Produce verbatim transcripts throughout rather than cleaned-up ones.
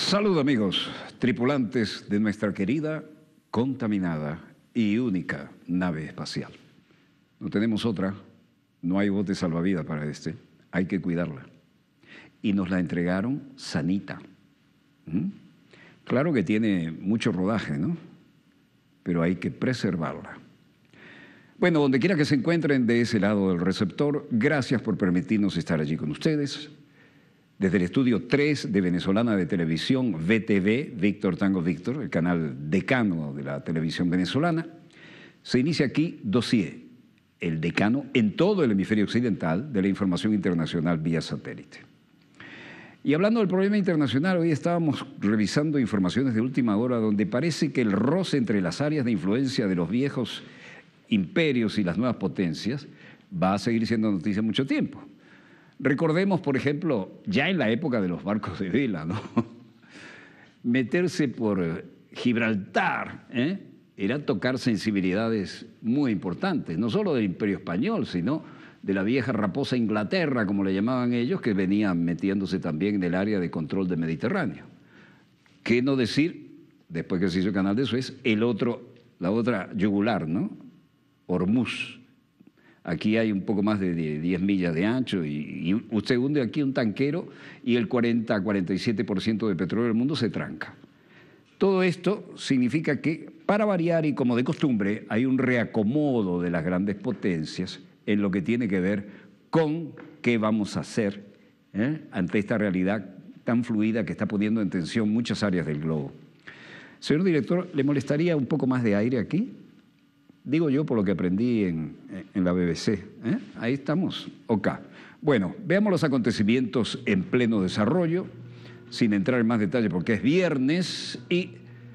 Salud amigos, tripulantes de nuestra querida, contaminada y única nave espacial. No tenemos otra, no hay bote salvavidas para este, hay que cuidarla. Y nos la entregaron sanita. ¿Mm? Claro que tiene mucho rodaje, ¿no? Pero hay que preservarla. Bueno, donde quiera que se encuentren de ese lado del receptor, gracias por permitirnos estar allí con ustedes. Desde el estudio tres de Venezolana de Televisión, V T V, Víctor Tango Víctor, el canal decano de la televisión venezolana, se inicia aquí Dossier, el decano en todo el hemisferio occidental de la información internacional vía satélite. Y hablando del problema internacional, hoy estábamos revisando informaciones de última hora donde parece que el roce entre las áreas de influencia de los viejos imperios y las nuevas potencias va a seguir siendo noticia mucho tiempo. Recordemos, por ejemplo, ya en la época de los barcos de vela, ¿no? Meterse por Gibraltar, ¿eh? Era tocar sensibilidades muy importantes, no solo del Imperio Español, sino de la vieja raposa Inglaterra, como le llamaban ellos, que venían metiéndose también en el área de control del Mediterráneo. ¿Qué no decir, después que se hizo el Canal de Suez, el otro, la otra yugular, ¿no? Hormuz. Aquí hay un poco más de diez millas de ancho y, y usted hunde aquí un tanquero y el cuarenta a cuarenta y siete por ciento del petróleo del mundo se tranca. Todo esto significa que, para variar y como de costumbre, hay un reacomodo de las grandes potencias en lo que tiene que ver con qué vamos a hacer ¿eh? ante esta realidad tan fluida que está poniendo en tensión muchas áreas del globo. Señor director, ¿le molestaría un poco más de aire aquí? Digo yo por lo que aprendí en, en la B B C. ¿eh? Ahí estamos. Ok. Bueno, veamos los acontecimientos en pleno desarrollo, sin entrar en más detalle porque es viernes, y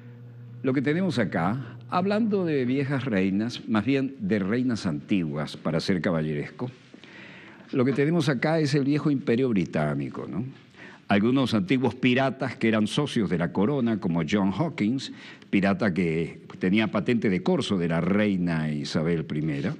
lo que tenemos acá, hablando de viejas reinas, más bien de reinas antiguas, para ser caballeresco, lo que tenemos acá es el viejo imperio británico, ¿no? Algunos antiguos piratas que eran socios de la corona, como John Hawkins, pirata que tenía patente de corso de la reina Isabel primera,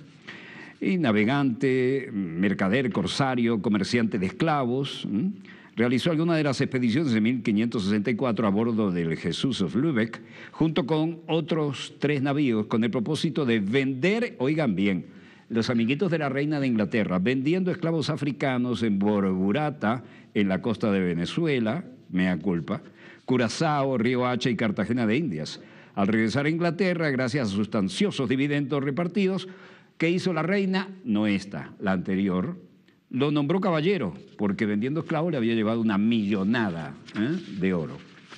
y navegante, mercader, corsario, comerciante de esclavos, ¿m? Realizó algunas de las expediciones de mil quinientos sesenta y cuatro a bordo del Jesús of Lübeck, junto con otros tres navíos, con el propósito de vender, oigan bien, los amiguitos de la reina de Inglaterra, vendiendo esclavos africanos en Borburata, en la costa de Venezuela, mea culpa, Curazao, Río Hacha y Cartagena de Indias. Al regresar a Inglaterra, gracias a sustanciosos dividendos repartidos, ¿qué hizo la reina? No esta, la anterior. Lo nombró caballero, porque vendiendo esclavos le había llevado una millonada ¿eh? de oro.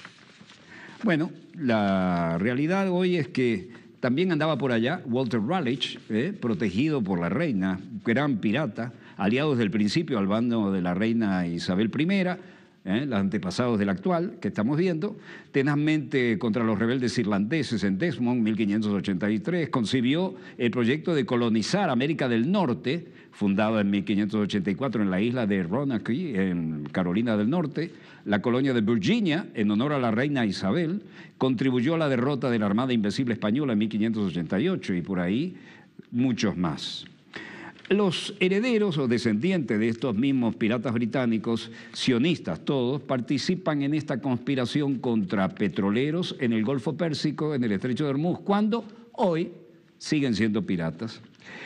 Bueno, la realidad hoy es que también andaba por allá Walter Raleigh, ¿eh? protegido por la reina, gran pirata, aliado desde el principio al bando de la reina Isabel primera, ¿eh? los antepasados del actual que estamos viendo, tenazmente contra los rebeldes irlandeses en Desmond, mil quinientos ochenta y tres, concibió el proyecto de colonizar América del Norte, fundado en mil quinientos ochenta y cuatro en la isla de Roanoke, en Carolina del Norte, la colonia de Virginia, en honor a la reina Isabel, contribuyó a la derrota de la Armada Invencible Española en mil quinientos ochenta y ocho y por ahí muchos más. Los herederos o descendientes de estos mismos piratas británicos, sionistas todos, participan en esta conspiración contra petroleros en el Golfo Pérsico, en el Estrecho de Hormuz, cuando hoy siguen siendo piratas.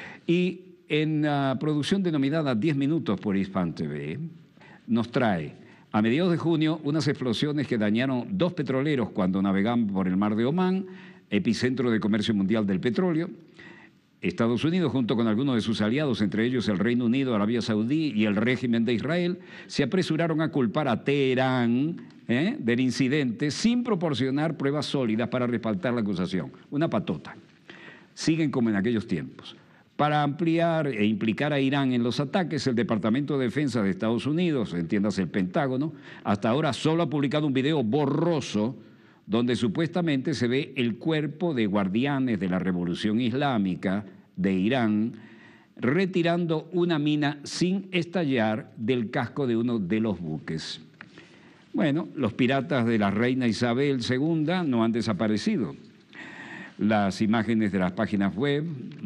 Y en la producción denominada diez minutos por Hispan T V, nos trae a mediados de junio unas explosiones que dañaron dos petroleros cuando navegaban por el mar de Omán, epicentro de comercio mundial del petróleo. Estados Unidos, junto con algunos de sus aliados, entre ellos el Reino Unido, Arabia Saudí y el régimen de Israel, se apresuraron a culpar a Teherán ¿eh? del incidente sin proporcionar pruebas sólidas para respaldar la acusación. Una patota. Siguen como en aquellos tiempos. Para ampliar e implicar a Irán en los ataques, el Departamento de Defensa de Estados Unidos, entiéndase el Pentágono, hasta ahora solo ha publicado un video borroso donde supuestamente se ve el cuerpo de guardianes de la Revolución Islámica de Irán retirando una mina sin estallar del casco de uno de los buques. Bueno, los piratas de la reina Isabel segunda no han desaparecido. Las imágenes de las páginas web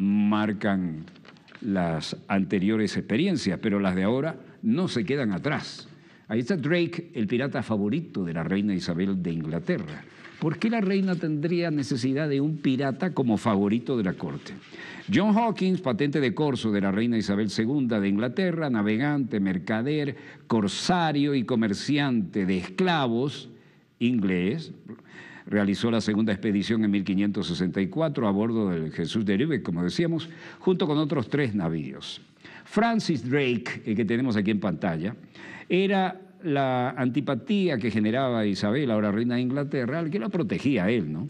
marcan las anteriores experiencias, pero las de ahora no se quedan atrás. Ahí está Drake, el pirata favorito de la reina Isabel de Inglaterra. ¿Por qué la reina tendría necesidad de un pirata como favorito de la corte? John Hawkins, patente de corso de la reina Isabel segunda de Inglaterra, navegante, mercader, corsario y comerciante de esclavos inglés, realizó la segunda expedición en mil quinientos sesenta y cuatro a bordo del Jesús de Lübeck, como decíamos, junto con otros tres navíos. Francis Drake, el que tenemos aquí en pantalla, era la antipatía que generaba Isabel, ahora reina de Inglaterra, al que la protegía a él, ¿no?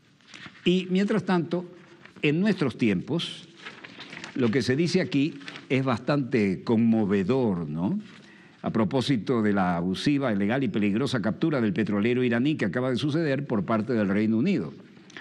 Y mientras tanto, en nuestros tiempos, lo que se dice aquí es bastante conmovedor, ¿no? A propósito de la abusiva, ilegal y peligrosa captura del petrolero iraní que acaba de suceder por parte del Reino Unido.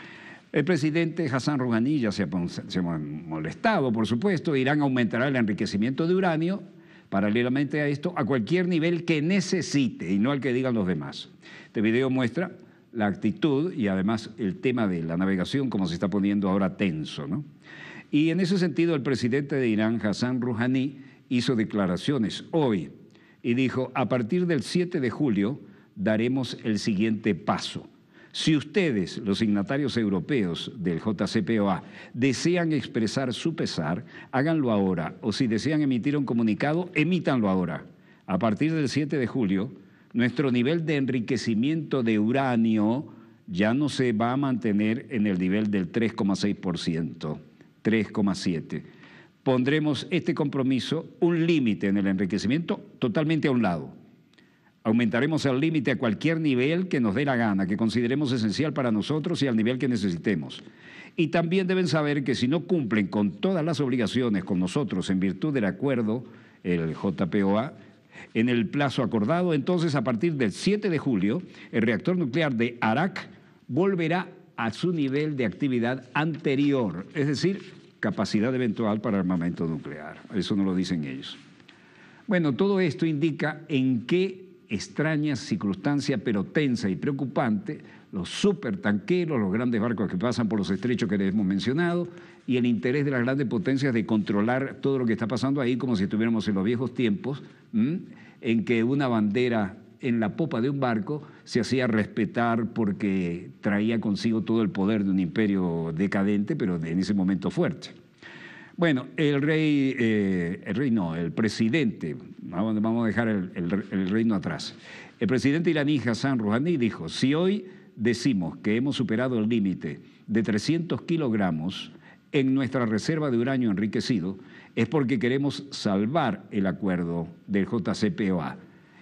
El presidente Hassan Rouhani ya se ha, se ha molestado, por supuesto. Irán aumentará el enriquecimiento de uranio, paralelamente a esto, a cualquier nivel que necesite y no al que digan los demás. Este video muestra la actitud y además el tema de la navegación, como se está poniendo ahora tenso, ¿no? Y en ese sentido, el presidente de Irán, Hassan Rouhani, hizo declaraciones hoy y dijo: a partir del siete de julio daremos el siguiente paso. Si ustedes, los signatarios europeos del J C P O A, desean expresar su pesar, háganlo ahora, o si desean emitir un comunicado, emítanlo ahora. A partir del siete de julio, nuestro nivel de enriquecimiento de uranio ya no se va a mantener en el nivel del tres coma seis por ciento, tres coma siete por ciento. Pondremos este compromiso, un límite en el enriquecimiento, totalmente a un lado. Aumentaremos el límite a cualquier nivel que nos dé la gana, que consideremos esencial para nosotros y al nivel que necesitemos. Y también deben saber que si no cumplen con todas las obligaciones con nosotros en virtud del acuerdo, el J P O A, en el plazo acordado, entonces a partir del siete de julio, el reactor nuclear de Arak volverá a su nivel de actividad anterior, es decir, capacidad eventual para armamento nuclear. Eso no lo dicen ellos. Bueno, todo esto indica en qué extraña circunstancia, pero tensa y preocupante, los supertanqueros, los grandes barcos que pasan por los estrechos que les hemos mencionado, y el interés de las grandes potencias de controlar todo lo que está pasando ahí, como si estuviéramos en los viejos tiempos, ¿m? en que una bandera en la popa de un barco se hacía respetar porque traía consigo todo el poder de un imperio decadente, pero en ese momento fuerte. Bueno, el rey, eh, el rey no, el presidente, vamos, vamos a dejar el, el, el reino atrás. El presidente iraní Hassan Rouhani dijo: si hoy decimos que hemos superado el límite de trescientos kilogramos en nuestra reserva de uranio enriquecido, es porque queremos salvar el acuerdo del J C P O A.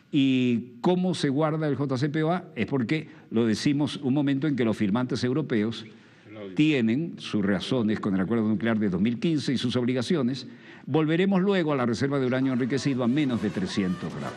¿Y cómo se guarda el J C P O A? Es porque lo decimos un momento en que los firmantes europeos tienen sus razones con el acuerdo nuclear de dos mil quince y sus obligaciones. Volveremos luego a la reserva de uranio enriquecido a menos de trescientos gramos.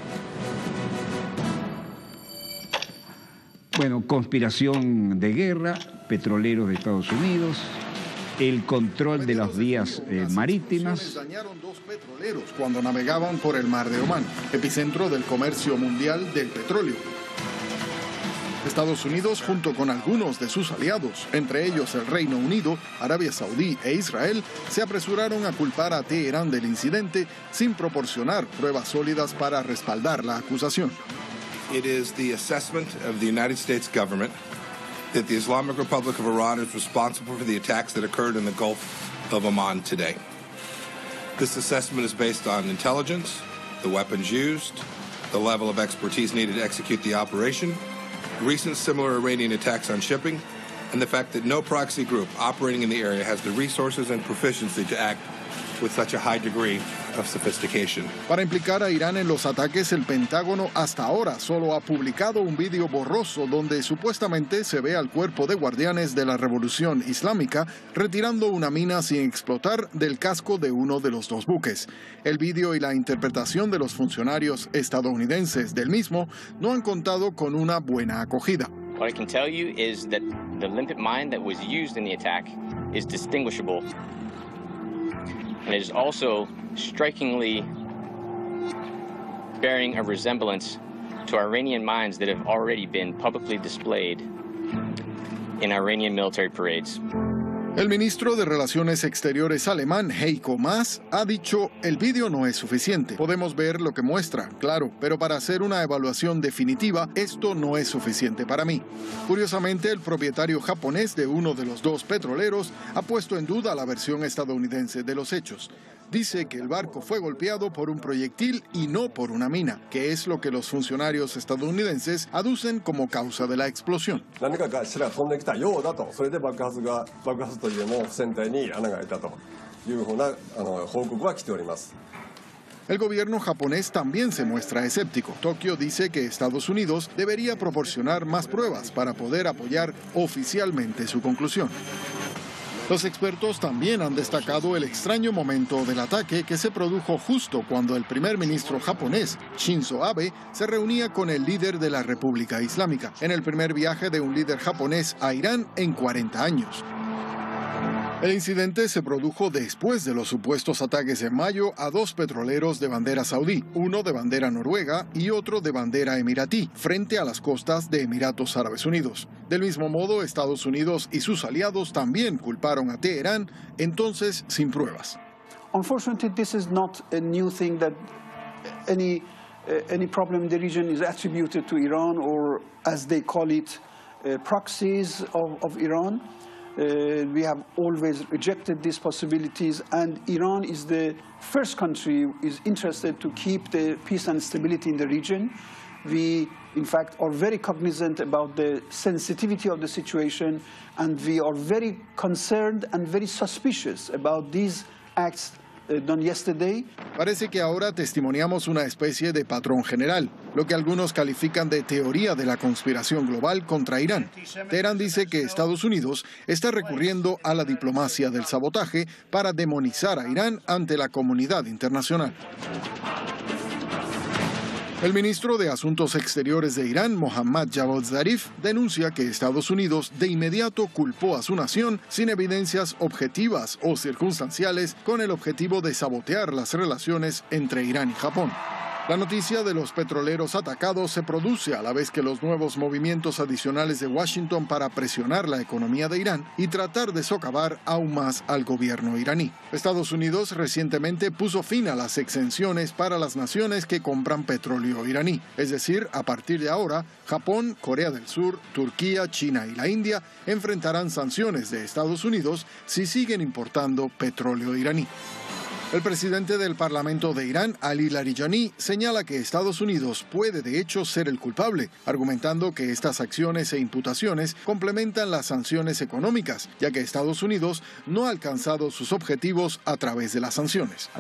Bueno, conspiración de guerra, petroleros de Estados Unidos, el control de las vías eh, marítimas. Dañaron dos petroleros cuando navegaban por el mar de Omán, epicentro del comercio mundial del petróleo. Estados Unidos, junto con algunos de sus aliados, entre ellos el Reino Unido, Arabia Saudí e Israel, se apresuraron a culpar a Teherán del incidente sin proporcionar pruebas sólidas para respaldar la acusación. It is the assessment of the United States government that the Islamic Republic of Iran is responsible for the attacks that occurred in the Gulf of Oman today. This assessment is based on intelligence, the weapons used, the level of expertise needed to execute the operation, recent similar Iranian attacks on shipping, and the fact that no proxy group operating in the area has the resources and proficiency to act with such a high degree of sophistication. Para implicar a Irán en los ataques, el Pentágono hasta ahora solo ha publicado un vídeo borroso donde supuestamente se ve al cuerpo de guardianes de la Revolución Islámica retirando una mina sin explotar del casco de uno de los dos buques. El vídeo y la interpretación de los funcionarios estadounidenses del mismo no han contado con una buena acogida. What I can tell you is that the limpet mine that was used in the attack is distinguishable. And it is also strikingly bearing a resemblance to Iranian mines that have already been publicly displayed in Iranian military parades. El ministro de Relaciones Exteriores alemán, Heiko Maas, ha dicho: el vídeo no es suficiente. Podemos ver lo que muestra, claro, pero para hacer una evaluación definitiva, esto no es suficiente para mí. Curiosamente, el propietario japonés de uno de los dos petroleros ha puesto en duda la versión estadounidense de los hechos. Dice que el barco fue golpeado por un proyectil y no por una mina, que es lo que los funcionarios estadounidenses aducen como causa de la explosión. El gobierno japonés también se muestra escéptico. Tokio dice que Estados Unidos debería proporcionar más pruebas para poder apoyar oficialmente su conclusión. Los expertos también han destacado el extraño momento del ataque que se produjo justo cuando el primer ministro japonés, Shinzo Abe, se reunía con el líder de la República Islámica, en el primer viaje de un líder japonés a Irán en cuarenta años. El incidente se produjo después de los supuestos ataques en mayo a dos petroleros de bandera saudí, uno de bandera noruega y otro de bandera emiratí, frente a las costas de Emiratos Árabes Unidos. Del mismo modo, Estados Unidos y sus aliados también culparon a Teherán, entonces sin pruebas. Unfortunately, this is not a new thing that any uh, any problem in the region is attributed to Iran, or as they call it, uh, proxies of, of Iran. Uh, we have always rejected these possibilities, and Iran is the first country who is interested to keep the peace and stability in the region. We, in fact, are very cognizant about the sensitivity of the situation, and we are very concerned and very suspicious about these acts done yesterday. Parece que ahora testimoniamos una especie de patrón general, lo que algunos califican de teoría de la conspiración global contra Irán. Teherán dice que Estados Unidos está recurriendo a la diplomacia del sabotaje para demonizar a Irán ante la comunidad internacional. El ministro de Asuntos Exteriores de Irán, Mohammad Javad Zarif, denuncia que Estados Unidos de inmediato culpó a su nación sin evidencias objetivas o circunstanciales con el objetivo de sabotear las relaciones entre Irán y Japón. La noticia de los petroleros atacados se produce a la vez que los nuevos movimientos adicionales de Washington para presionar la economía de Irán y tratar de socavar aún más al gobierno iraní. Estados Unidos recientemente puso fin a las exenciones para las naciones que compran petróleo iraní. Es decir, a partir de ahora, Japón, Corea del Sur, Turquía, China y la India enfrentarán sanciones de Estados Unidos si siguen importando petróleo iraní. El presidente del Parlamento de Irán, Ali Larijani, señala que Estados Unidos puede de hecho ser el culpable, argumentando que estas acciones e imputaciones complementan las sanciones económicas, ya que Estados Unidos no ha alcanzado sus objetivos a través de las sanciones.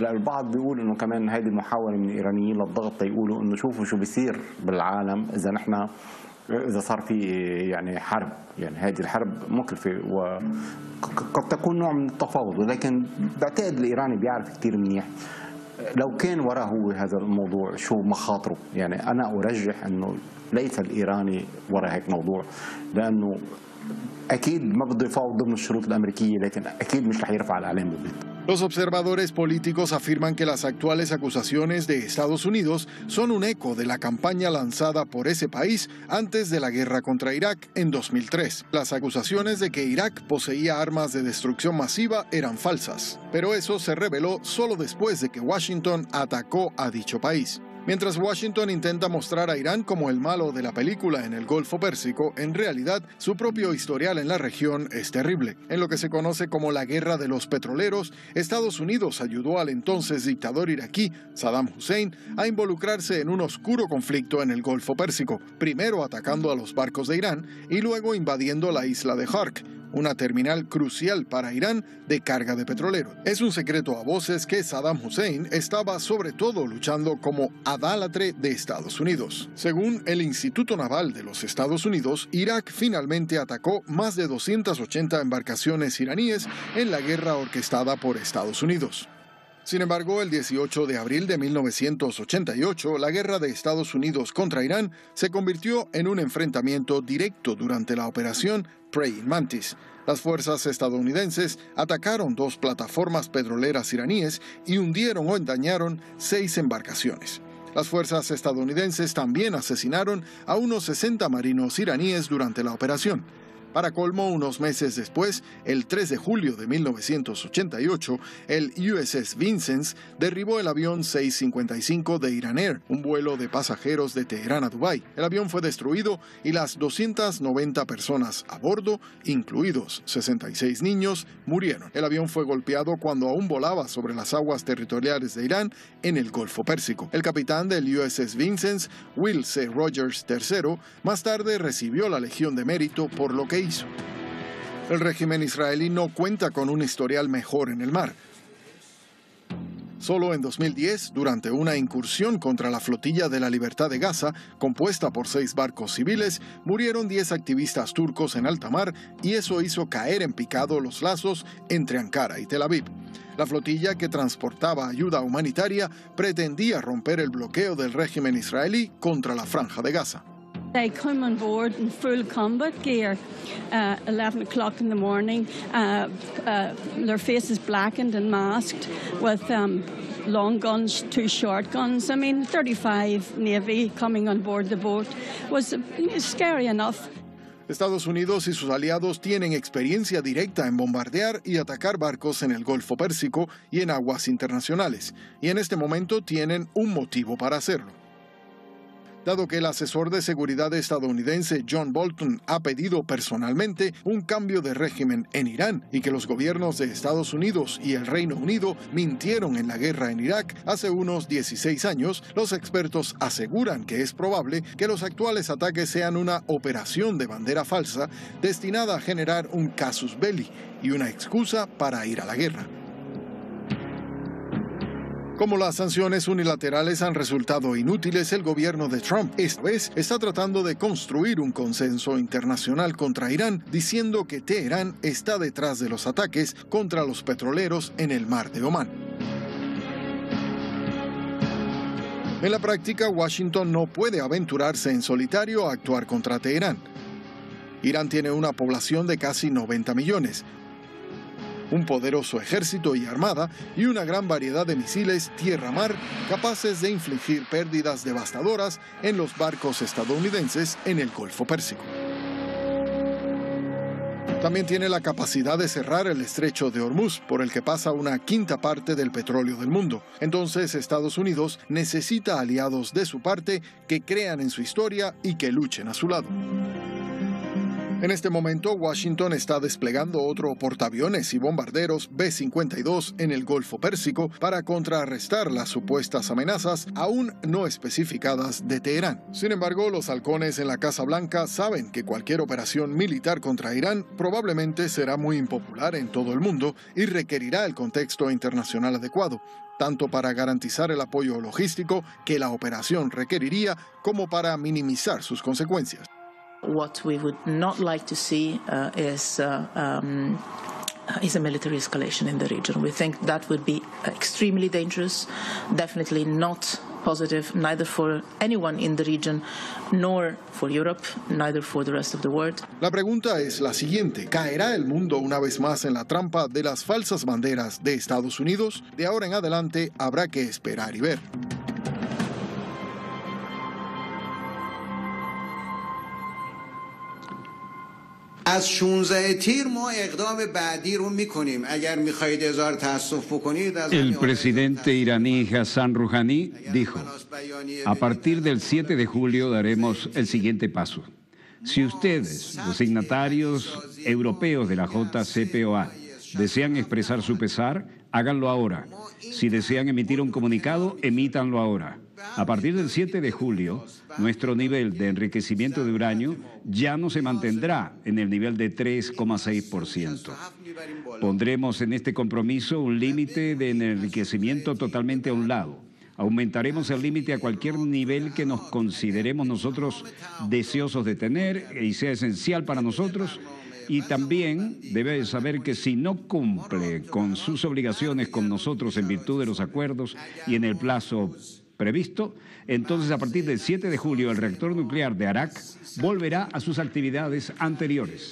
إذا صار في يعني حرب يعني هذه الحرب مكلفة وقد تكون نوع من التفاوض، ولكن بعتقد الإيراني بيعرف كثير منيح لو كان وراه هو هذا الموضوع شو مخاطره. يعني أنا أرجح أنه ليس الإيراني وراء هيك موضوع، لأنه أكيد ما بده يفاوض ضمن الشروط الأمريكية، لكن أكيد مش رح يرفع الإعلام بالبيت. Los observadores políticos afirman que las actuales acusaciones de Estados Unidos son un eco de la campaña lanzada por ese país antes de la guerra contra Irak en dos mil tres. Las acusaciones de que Irak poseía armas de destrucción masiva eran falsas, pero eso se reveló solo después de que Washington atacó a dicho país. Mientras Washington intenta mostrar a Irán como el malo de la película en el Golfo Pérsico, en realidad su propio historial en la región es terrible. En lo que se conoce como la Guerra de los Petroleros, Estados Unidos ayudó al entonces dictador iraquí Saddam Hussein a involucrarse en un oscuro conflicto en el Golfo Pérsico, primero atacando a los barcos de Irán y luego invadiendo la isla de Hark, una terminal crucial para Irán de carga de petróleo. Es un secreto a voces que Saddam Hussein estaba sobre todo luchando como adálatre de Estados Unidos. Según el Instituto Naval de los Estados Unidos, Irak finalmente atacó más de doscientas ochenta embarcaciones iraníes en la guerra orquestada por Estados Unidos. Sin embargo, el dieciocho de abril de mil novecientos ochenta y ocho, la guerra de Estados Unidos contra Irán se convirtió en un enfrentamiento directo durante la operación Praying Mantis. Las fuerzas estadounidenses atacaron dos plataformas petroleras iraníes y hundieron o dañaron seis embarcaciones. Las fuerzas estadounidenses también asesinaron a unos sesenta marinos iraníes durante la operación. Para colmo, unos meses después, el tres de julio de mil novecientos ochenta y ocho, el U S S Vincennes derribó el avión seiscientos cincuenta y cinco de Iran Air, un vuelo de pasajeros de Teherán a Dubái. El avión fue destruido y las doscientas noventa personas a bordo, incluidos sesenta y seis niños, murieron. El avión fue golpeado cuando aún volaba sobre las aguas territoriales de Irán en el Golfo Pérsico. El capitán del U S S Vincennes, Will C. Rogers tercero, más tarde recibió la Legión de Mérito por lo que hizo. El régimen israelí no cuenta con un historial mejor en el mar. Solo en dos mil diez, durante una incursión contra la Flotilla de la Libertad de Gaza, compuesta por seis barcos civiles, murieron diez activistas turcos en alta mar y eso hizo caer en picado los lazos entre Ankara y Tel Aviv. La flotilla, que transportaba ayuda humanitaria, pretendía romper el bloqueo del régimen israelí contra la Franja de Gaza. They come on board in full combat gear, uh, eleven o'clock in the morning. Uh, uh, their faces blackened and masked with um, long guns, two short guns. I mean, thirty-five Navy coming on board the boat was uh, scary enough. Estados Unidos y sus aliados tienen experiencia directa en bombardear y atacar barcos en el Golfo Pérsico y en aguas internacionales, y en este momento tienen un motivo para hacerlo. Dado que el asesor de seguridad estadounidense John Bolton ha pedido personalmente un cambio de régimen en Irán y que los gobiernos de Estados Unidos y el Reino Unido mintieron en la guerra en Irak hace unos dieciséis años, los expertos aseguran que es probable que los actuales ataques sean una operación de bandera falsa destinada a generar un casus belli y una excusa para ir a la guerra. Como las sanciones unilaterales han resultado inútiles, el gobierno de Trump esta vez está tratando de construir un consenso internacional contra Irán, diciendo que Teherán está detrás de los ataques contra los petroleros en el mar de Omán. En la práctica, Washington no puede aventurarse en solitario a actuar contra Teherán. Irán tiene una población de casi noventa millones, un poderoso ejército y armada y una gran variedad de misiles tierra-mar capaces de infligir pérdidas devastadoras en los barcos estadounidenses en el Golfo Pérsico. También tiene la capacidad de cerrar el estrecho de Hormuz, por el que pasa una quinta parte del petróleo del mundo. Entonces, Estados Unidos necesita aliados de su parte que crean en su historia y que luchen a su lado. En este momento, Washington está desplegando otro portaaviones y bombarderos B cincuenta y dos en el Golfo Pérsico para contrarrestar las supuestas amenazas aún no especificadas de Teherán. Sin embargo, los halcones en la Casa Blanca saben que cualquier operación militar contra Irán probablemente será muy impopular en todo el mundo y requerirá el contexto internacional adecuado, tanto para garantizar el apoyo logístico que la operación requeriría como para minimizar sus consecuencias. What we would not like to see uh, is uh, um, is a military escalation in the region. We think that would be extremely dangerous, definitely not positive, neither for anyone in the region, nor for Europe, neither for the rest of the world. La pregunta es la siguiente: ¿caerá el mundo una vez más en la trampa de las falsas banderas de Estados Unidos? De ahora en adelante habrá que esperar y ver. از شانزده تیر ما اقدام بعدی رو میکنیم اگر میخواهید اظهار تاسف بکنید. El presidente iraní Hassan Rouhani dijo: a partir del siete de julio daremos el siguiente paso. Si ustedes, los signatarios europeos de la J C P O A, desean expresar su pesar, háganlo ahora. Si desean emitir un comunicado, emítanlo ahora. A partir del siete de julio, nuestro nivel de enriquecimiento de uranio ya no se mantendrá en el nivel de tres coma seis por ciento. Pondremos en este compromiso un límite de enriquecimiento totalmente a un lado. Aumentaremos el límite a cualquier nivel que nos consideremos nosotros deseosos de tener y sea esencial para nosotros. Y también debe saber que si no cumple con sus obligaciones con nosotros en virtud de los acuerdos y en el plazo previsto, entonces a partir del siete de julio el reactor nuclear de Arak volverá a sus actividades anteriores.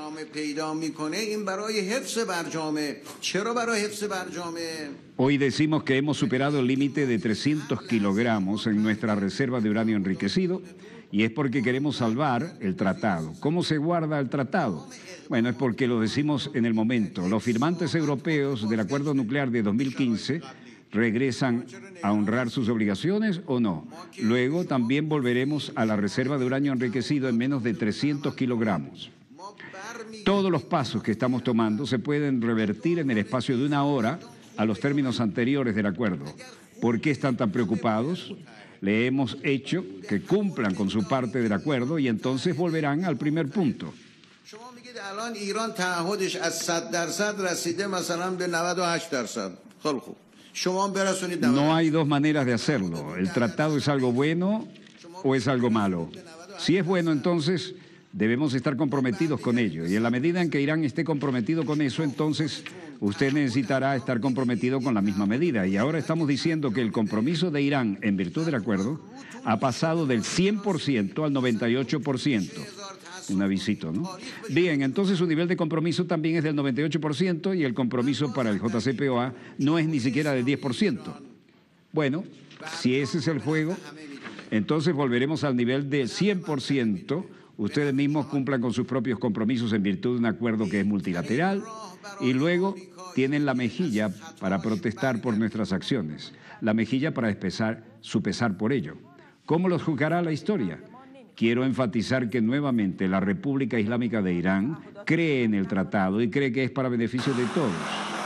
Hoy decimos que hemos superado el límite de trescientos kilogramos en nuestra reserva de uranio enriquecido y es porque queremos salvar el tratado. ¿Cómo se guarda el tratado? Bueno, es porque lo decimos en el momento. Los firmantes europeos del acuerdo nuclear de dos mil quince regresan a honrar sus obligaciones o no. Luego también volveremos a la reserva de uranio enriquecido en menos de trescientos kilogramos. Todos los pasos que estamos tomando se pueden revertir en el espacio de una hora a los términos anteriores del acuerdo. ¿Por qué están tan preocupados? Le hemos hecho que cumplan con su parte del acuerdo y entonces volverán al primer punto. No hay dos maneras de hacerlo. El tratado es algo bueno o es algo malo. Si es bueno, entonces debemos estar comprometidos con ello. Y en la medida en que Irán esté comprometido con eso, entonces usted necesitará estar comprometido con la misma medida. Y ahora estamos diciendo que el compromiso de Irán, en virtud del acuerdo, ha pasado del cien por ciento al noventa y ocho por ciento. Un avisito, ¿no? Bien, entonces su nivel de compromiso también es del noventa y ocho por ciento y el compromiso para el J C P O A no es ni siquiera del diez por ciento. Bueno, si ese es el juego, entonces volveremos al nivel de cien por ciento. Ustedes mismos cumplan con sus propios compromisos en virtud de un acuerdo que es multilateral y luego tienen la mejilla para protestar por nuestras acciones, la mejilla para expresar su pesar por ello. ¿Cómo los juzgará la historia? Quiero enfatizar que nuevamente la República Islámica de Irán cree en el tratado y cree que es para beneficio de todos.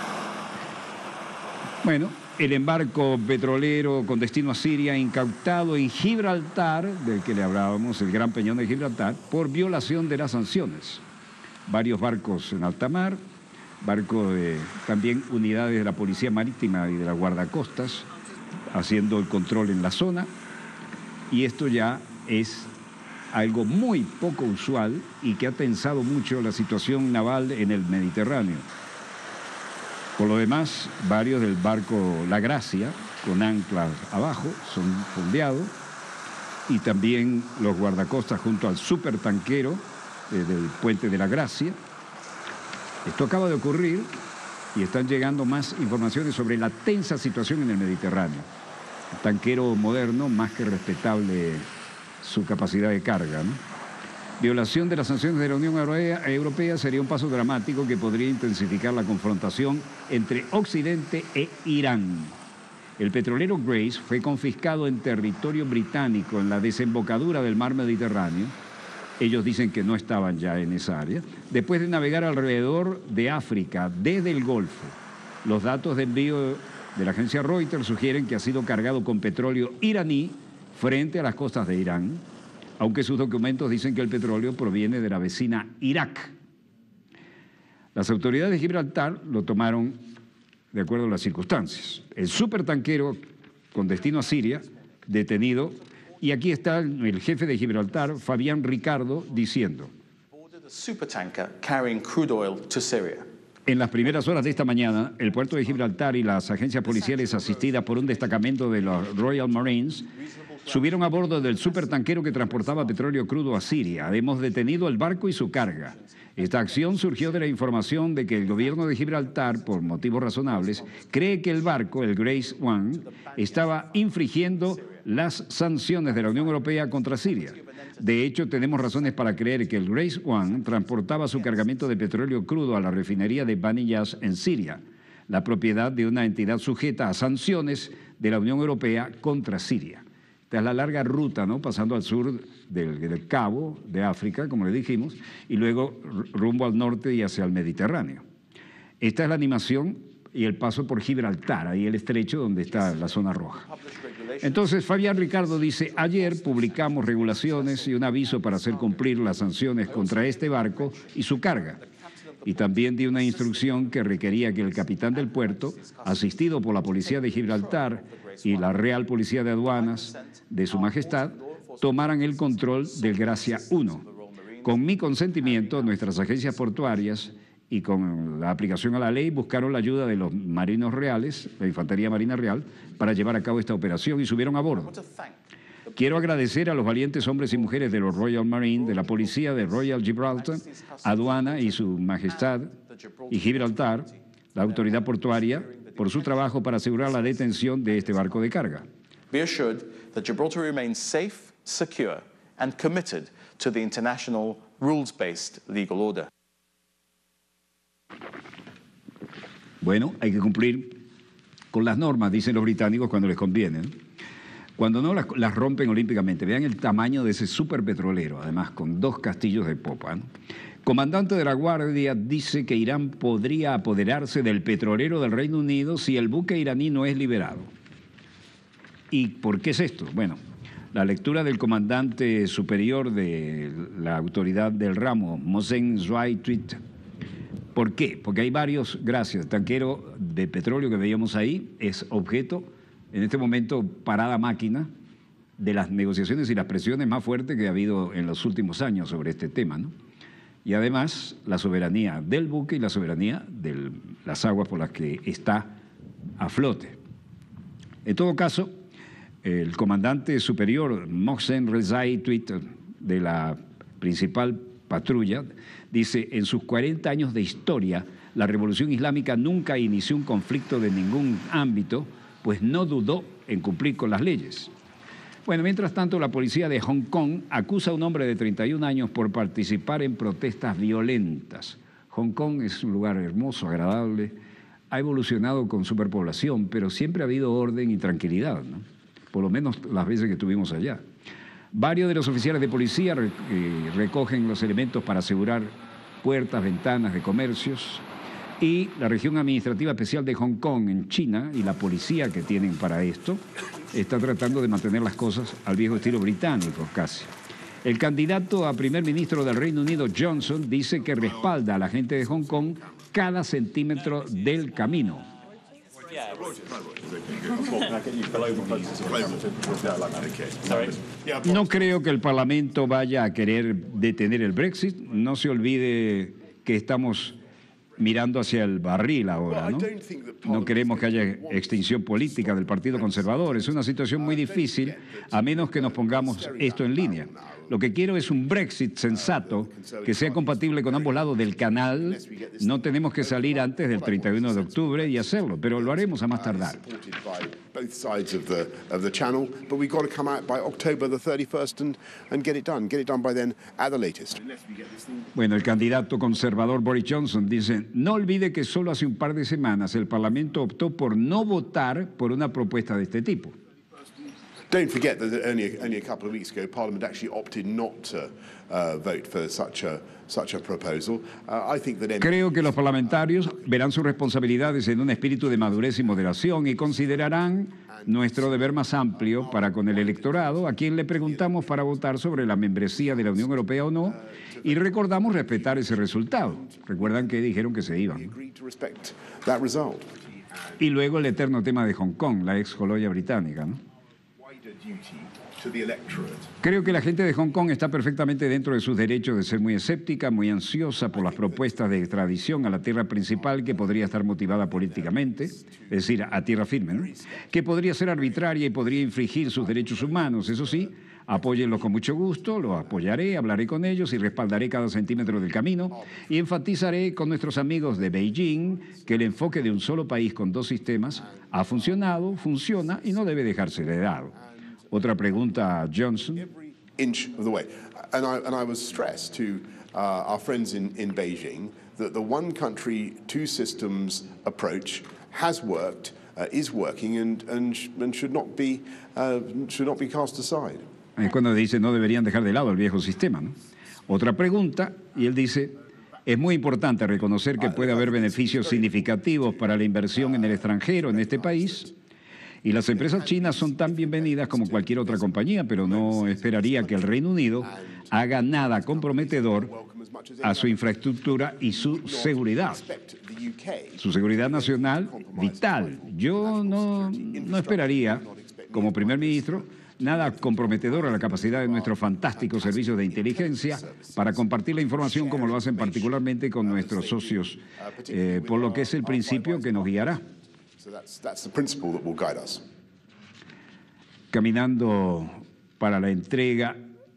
Bueno, el embarco petrolero con destino a Siria incautado en Gibraltar, del que le hablábamos, el Gran Peñón de Gibraltar, por violación de las sanciones. Varios barcos en alta mar, barcos de también unidades de la Policía Marítima y de la Guardacostas, haciendo el control en la zona. Y esto ya es algo muy poco usual y que ha tensado mucho la situación naval en el Mediterráneo. Por lo demás, varios del barco La Gracia, con anclas abajo, son fondeados, y también los guardacostas junto al supertanquero eh, del puente de La Gracia. Esto acaba de ocurrir y están llegando más informaciones sobre la tensa situación en el Mediterráneo. El tanquero moderno, más que respetable su capacidad de carga, ¿no? Violación de las sanciones de la Unión Europea sería un paso dramático que podría intensificar la confrontación entre Occidente e Irán. El petrolero Grace fue confiscado en territorio británico en la desembocadura del mar Mediterráneo. Ellos dicen que no estaban ya en esa área. Después de navegar alrededor de África desde el Golfo, los datos de envío de la agencia Reuters sugieren que ha sido cargado con petróleo iraní frente a las costas de Irán, aunque sus documentos dicen que el petróleo proviene de la vecina Irak. Las autoridades de Gibraltar lo tomaron de acuerdo a las circunstancias. El supertanquero con destino a Siria, detenido, y aquí está el jefe de Gibraltar, Fabián Ricardo, diciendo: en las primeras horas de esta mañana, el puerto de Gibraltar y las agencias policiales asistidas por un destacamento de los Royal Marines subieron a bordo del supertanquero que transportaba petróleo crudo a Siria. Hemos detenido el barco y su carga. Esta acción surgió de la información de que el gobierno de Gibraltar, por motivos razonables, cree que el barco, el Grace One, estaba infringiendo las sanciones de la Unión Europea contra Siria. De hecho, tenemos razones para creer que el Grace One transportaba su cargamento de petróleo crudo a la refinería de Bani Yas en Siria, la propiedad de una entidad sujeta a sanciones de la Unión Europea contra Siria. Esta es la larga ruta, ¿no? Pasando al sur del, del Cabo de África, como le dijimos, y luego rumbo al norte y hacia el Mediterráneo. Esta es la animación y el paso por Gibraltar, ahí el estrecho donde está la zona roja. Entonces, Fabián Ricardo dice: ayer publicamos regulaciones y un aviso para hacer cumplir las sanciones contra este barco y su carga. Y también di una instrucción que requería que el capitán del puerto, asistido por la Policía de Gibraltar y la Real Policía de Aduanas de Su Majestad, tomaran el control del Gracia uno. Con mi consentimiento, nuestras agencias portuarias y con la aplicación a la ley buscaron la ayuda de los marinos reales, la Infantería Marina Real, para llevar a cabo esta operación y subieron a bordo. Quiero agradecer a los valientes hombres y mujeres de los Royal Marine, de la Policía de Royal Gibraltar, Aduana y Su Majestad y Gibraltar, la autoridad portuaria, por su trabajo para asegurar la detención de este barco de carga. Be assured that Gibraltar remains safe, secure and committed to the international rules-based legal order. Bueno, hay que cumplir con las normas, dicen los británicos, cuando les conviene, ¿no? Cuando no, las, las rompen olímpicamente. Vean el tamaño de ese superpetrolero, además, con dos castillos de popa, ¿no? Comandante de la Guardia dice que Irán podría apoderarse del petrolero del Reino Unido si el buque iraní no es liberado. ¿Y por qué es esto? Bueno, la lectura del comandante superior de la autoridad del ramo, Mohsen Zweitvliet. ¿Por qué? Porque hay varios, gracias, tanquero de petróleo que veíamos ahí, es objeto, en este momento, parada máquina de las negociaciones y las presiones más fuertes que ha habido en los últimos años sobre este tema, ¿no? Y además, la soberanía del buque y la soberanía de las aguas por las que está a flote. En todo caso, el comandante superior Mohsen Zweitvliet de la principal patrulla dice: en sus cuarenta años de historia, la revolución islámica nunca inició un conflicto de ningún ámbito, pues no dudó en cumplir con las leyes. Bueno, mientras tanto, la policía de Hong Kong acusa a un hombre de treinta y un años por participar en protestas violentas. Hong Kong es un lugar hermoso, agradable, ha evolucionado con superpoblación, pero siempre ha habido orden y tranquilidad, ¿no? Por lo menos las veces que estuvimos allá. Varios de los oficiales de policía eh, recogen los elementos para asegurar puertas, ventanas de comercios, y la región administrativa especial de Hong Kong en China y la policía que tienen para esto está tratando de mantener las cosas al viejo estilo británico casi. El candidato a primer ministro del Reino Unido, Johnson, dice que respalda a la gente de Hong Kong cada centímetro del camino. No creo que el Parlamento vaya a querer detener el Brexit. No se olvide que estamos mirando hacia el barril ahora, ¿no? No queremos que haya extinción política del Partido Conservador. Es una situación muy difícil, a menos que nos pongamos esto en línea. Lo que quiero es un Brexit sensato, que sea compatible con ambos lados del canal. No tenemos que salir antes del treinta y uno de octubre y hacerlo, pero lo haremos a más tardar. Both sides of the of the channel, but we've got to come out by October the thirty-first and and get it done. Get it done by then at the latest. Bueno, el candidato conservador Boris Johnson dice: no olvide que solo hace un par de semanas el Parlamento optó por no votar por una propuesta de este tipo. Don't forget that only only a couple of weeks ago, Parliament actually opted not to uh, vote for such a such a proposal. Uh, I think that Creo que los parlamentarios verán sus responsabilidades en un espíritu de madurez y moderación y considerarán nuestro deber más amplio para con el electorado, a quien le preguntamos para votar sobre la membresía de la Unión Europea o no, y recordamos respetar ese resultado. Recuerdan que dijeron que se iban. Y luego el eterno tema de Hong Kong, la ex colonia británica, ¿no? Creo que la gente de Hong Kong está perfectamente dentro de sus derechos de ser muy escéptica, muy ansiosa por las propuestas de extradición a la tierra principal, que podría estar motivada políticamente, es decir, a tierra firme, ¿no? Que podría ser arbitraria y podría infringir sus derechos humanos. Eso sí, apóyenlos con mucho gusto, los apoyaré, hablaré con ellos y respaldaré cada centímetro del camino, y enfatizaré con nuestros amigos de Beijing que el enfoque de un solo país con dos sistemas ha funcionado, funciona y no debe dejarse de lado. Otra pregunta a Johnson. Inch of the way. And I, and I was stressed to uh, our friends in, in Beijing that the one country, two systems approach has worked, uh, is working, and, and, and should not be, uh, should not be cast aside. Es cuando dice no deberían dejar de lado el viejo sistema, ¿no? Otra pregunta, y él dice: es muy importante reconocer que puede haber beneficios significativos para la inversión en el extranjero en este país, y las empresas chinas son tan bienvenidas como cualquier otra compañía, pero no esperaría que el Reino Unido haga nada comprometedor a su infraestructura y su seguridad. Su seguridad nacional vital. Yo no, no esperaría, como primer ministro, nada comprometedor a la capacidad de nuestros fantásticos servicios de inteligencia para compartir la información como lo hacen particularmente con nuestros socios, eh, por lo que es el principio que nos guiará. Caminando para la entrega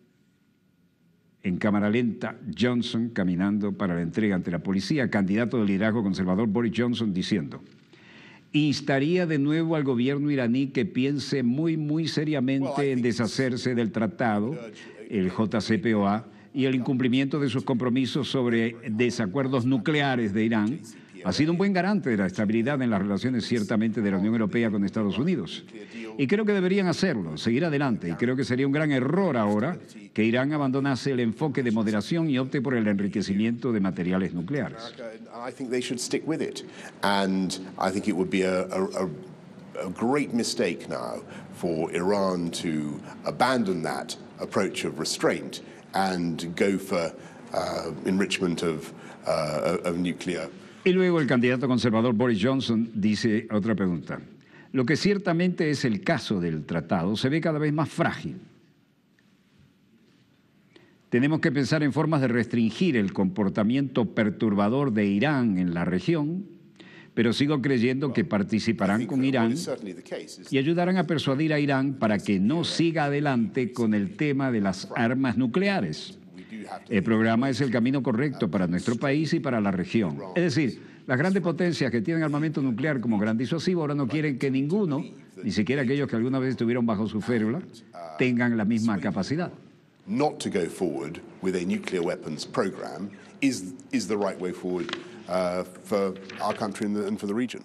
en cámara lenta, Johnson caminando para la entrega ante la policía, candidato del liderazgo conservador Boris Johnson diciendo: instaría de nuevo al gobierno iraní que piense muy, muy seriamente en deshacerse del tratado, el J C P O A, y el incumplimiento de sus compromisos sobre desacuerdos nucleares de Irán. Ha sido un buen garante de la estabilidad en las relaciones ciertamente de la Unión Europea con Estados Unidos. Y creo que deberían hacerlo, seguir adelante. Y creo que sería un gran error ahora que Irán abandonase el enfoque de moderación y opte por el enriquecimiento de materiales nucleares. I think they should stick with it. And I think it would be a, a, a great mistake now for Iran to abandon that approach of restraint and go for uh, enrichment of, uh, of nuclear. Y luego el candidato conservador Boris Johnson dice otra pregunta. Lo que ciertamente es el caso del tratado se ve cada vez más frágil. Tenemos que pensar en formas de restringir el comportamiento perturbador de Irán en la región, pero sigo creyendo que participarán con Irán y ayudarán a persuadir a Irán para que no siga adelante con el tema de las armas nucleares. El programa es el camino correcto para nuestro país y para la región. Es decir, las grandes potencias que tienen armamento nuclear como gran disuasivo ahora no quieren que ninguno, ni siquiera aquellos que alguna vez estuvieron bajo su férula, tengan la misma capacidad. Not to go forward with a nuclear weapons program is, is the right way forward uh, for our country and, the, and for the region.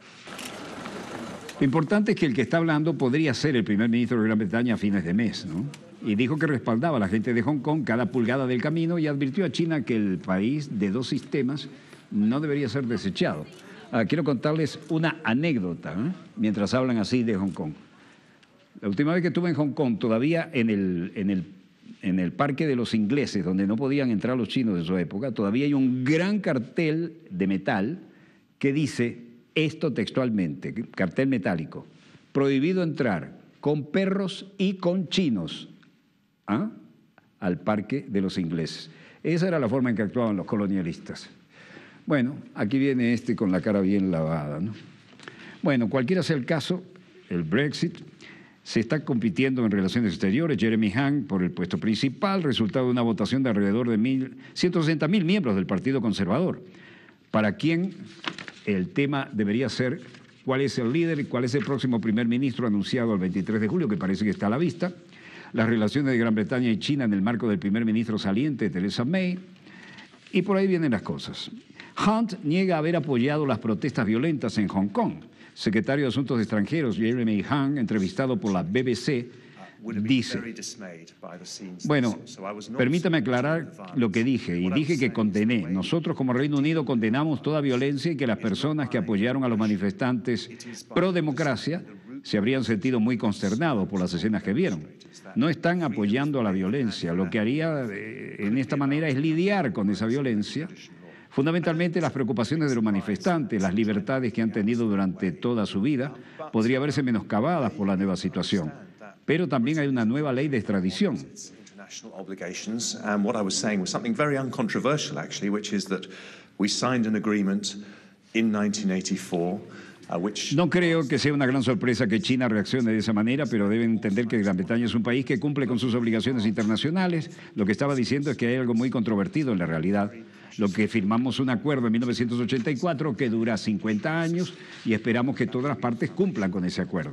Lo importante es que el que está hablando podría ser el primer ministro de Gran Bretaña a fines de mes, ¿no? Y dijo que respaldaba a la gente de Hong Kong cada pulgada del camino y advirtió a China que el país de dos sistemas no debería ser desechado. Ah, quiero contarles una anécdota, ¿eh? Mientras hablan así de Hong Kong. La última vez que estuve en Hong Kong, todavía en el, en el, en el Parque de los Ingleses, donde no podían entrar los chinos de su época, todavía hay un gran cartel de metal que dice esto textualmente, cartel metálico: prohibido entrar con perros y con chinos ¿ah? al Parque de los Ingleses. Esa era la forma en que actuaban los colonialistas. Bueno, aquí viene este con la cara bien lavada, ¿no? Bueno, cualquiera sea el caso, el Brexit se está compitiendo en relaciones exteriores. Jeremy Hunt por el puesto principal, resultado de una votación de alrededor de ciento sesenta mil miembros del Partido Conservador, para quien el tema debería ser cuál es el líder y cuál es el próximo primer ministro anunciado el veintitrés de julio, que parece que está a la vista, las relaciones de Gran Bretaña y China en el marco del primer ministro saliente, Theresa May, y por ahí vienen las cosas. Hunt niega haber apoyado las protestas violentas en Hong Kong. Secretario de Asuntos Extranjeros Jeremy Hunt, entrevistado por la B B C, dice, bueno, permítame aclarar lo que dije, y dije que condené. Nosotros como Reino Unido condenamos toda violencia y que las personas que apoyaron a los manifestantes pro democracia se habrían sentido muy consternados por las escenas que vieron. No están apoyando a la violencia. Lo que haría eh, en esta manera es lidiar con esa violencia. Fundamentalmente las preocupaciones de los manifestantes, las libertades que han tenido durante toda su vida, podría verse menoscabadas por la nueva situación. Pero también hay una nueva ley de extradición. No creo que sea una gran sorpresa que China reaccione de esa manera, pero deben entender que Gran Bretaña es un país que cumple con sus obligaciones internacionales. Lo que estaba diciendo es que hay algo muy controvertido en la realidad. Lo que firmamos un acuerdo en mil novecientos ochenta y cuatro que dura cincuenta años y esperamos que todas las partes cumplan con ese acuerdo.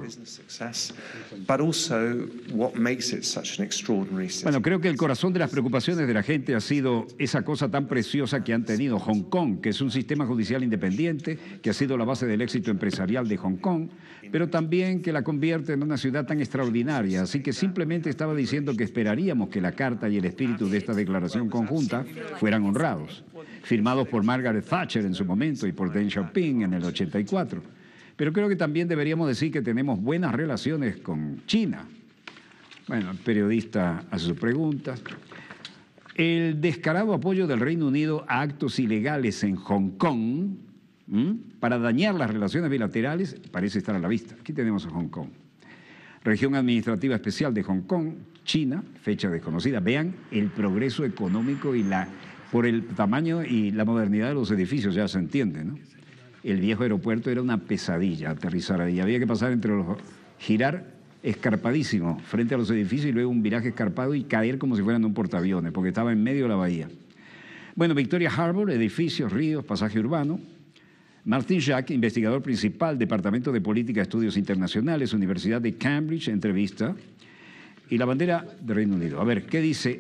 Bueno, creo que el corazón de las preocupaciones de la gente ha sido esa cosa tan preciosa que han tenido Hong Kong, que es un sistema judicial independiente, que ha sido la base del éxito empresarial de Hong Kong, pero también que la convierte en una ciudad tan extraordinaria. Así que simplemente estaba diciendo que esperaríamos que la carta y el espíritu de esta declaración conjunta fueran honrados, firmados por Margaret Thatcher en su momento y por Deng Xiaoping en el ochenta y cuatro. Pero creo que también deberíamos decir que tenemos buenas relaciones con China. Bueno, el periodista hace sus preguntas. El descarado apoyo del Reino Unido a actos ilegales en Hong Kong ¿m? para dañar las relaciones bilaterales parece estar a la vista. Aquí tenemos a Hong Kong. Región Administrativa Especial de Hong Kong, China, fecha desconocida. Vean el progreso económico y la, por el tamaño y la modernidad de los edificios, ya se entiende, ¿no? El viejo aeropuerto era una pesadilla aterrizar ahí. Había que pasar entre los... girar escarpadísimo frente a los edificios y luego un viraje escarpado y caer como si fueran un portaaviones, porque estaba en medio de la bahía. Bueno, Victoria Harbour, edificios, ríos, pasaje urbano. Martin Jacques, investigador principal, Departamento de Política y Estudios Internacionales, Universidad de Cambridge, entrevista. Y la bandera del Reino Unido. A ver, ¿qué dice?